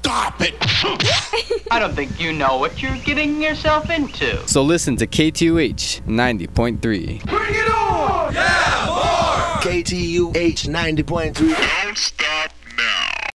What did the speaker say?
Stop it! I don't think you know what you're getting yourself into. So listen to KTUH 90.3. Bring it on! Yeah, more! KTUH 90.3.